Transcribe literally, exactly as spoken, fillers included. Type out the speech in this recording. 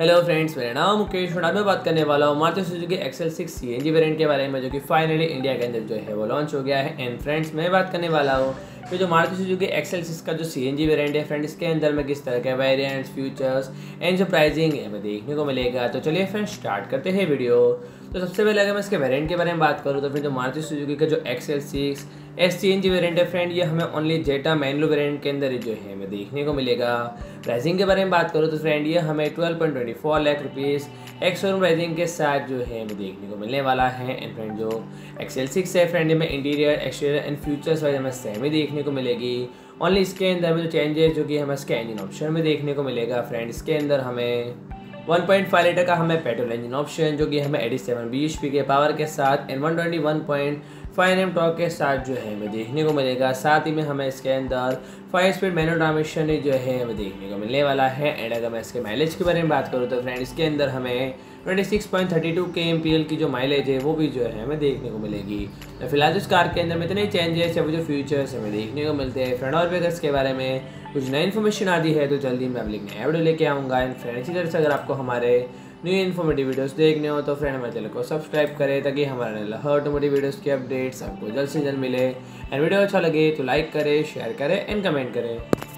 Hello friends, मेरा नाम मुकेश और आज मैं बात करने वाला हूँ Maruti Suzuki XL six CNG variant के बारे में, जो कि फाइनली इंडिया के अंदर जो है वो लॉन्च हो गया है। एंड फ्रेंड्स, मैं बात करने वाला हूँ कि जो मारुति सुजुकी एक्सेल सिक्स का जो सीएनजी वेरिएंट है फ्रेंड्स, इसके अंदर में किस तरह के वेरिएंट्स, फीचर्स एंड जो प्राइसिंग है हमें देखने को मिलेगा। तो चलिए फ्रेंड्स स्टार्ट करते हैं वीडियो। तो सबसे पहले अगर मैं इसके वेरिएंट के बारे में बात करूँ तो फिर जो मारुति सुजुकी का जो XL six S C N G variant है फ्रेंड, ये हमें ओनली जेटा मैनुअल वेरिएंट के अंदर ही जो है हमें देखने को मिलेगा। प्राइसिंग के बारे में बात करूँ तो फ्रेंड ये हमें twelve point twenty four lakh rupees ex showroom pricing के साथ जो है हमें देखने को मिलने वाला है। एंड फ्रेंड जो एक्सेल सिक्स है फ्रेंड, में interior, exterior and futures wise हमें सेम ही देखने को मिलेगी। ओनली इसके अंदर में जो चेंजेस जो कि हमें इसके इंजन ऑप्शन में देखने को मिलेगा फ्रेंड, इसके अंदर हमें वन पॉइंट फाइव लीटर का हमें पेट्रोल इंजन ऑप्शन जो कि हमें eighty seven B H P के पावर के साथ and one twenty one point five M torque के साथ जो है हमें देखने को मिलेगा। साथ ही में हमें इसके अंदर फाइव स्पीड मैनुअल ट्रांसमिशन जो है हमें देखने को मिलने वाला है। एंड अगर मैं इसके माइलेज के बारे में बात करूँ तो फ्रेंड, इसके अंदर हमें twenty six point thirty two K M P L की जो माइलेज है वो भी जो है हमें देखने को मिलेगी। तो फिलहाल इस कार के अंदर में इतने चेंजेस है वो जो फीचर्स हमें देखने को मिलते हैं फ्रेंड। और भी अगर इसके बारे में कुछ नई इन्फॉर्मेशन आती है तो जल्दी मैं अपनी नया वीडियो लेके आऊँगा। एंड फ्रेंड, इसी तरह से अगर आपको हमारे न्यू इन्फॉर्मेटिव वीडियोस देखने हो तो फ्रेंड हमारे चैनल को सब्सक्राइब करें ताकि हमारे हर ऑटोमोटिव वीडियोस की अपडेट्स आपको जल्द से जल्द मिले। एंड वीडियो अच्छा लगे तो लाइक करें, शेयर करें एंड कमेंट करें।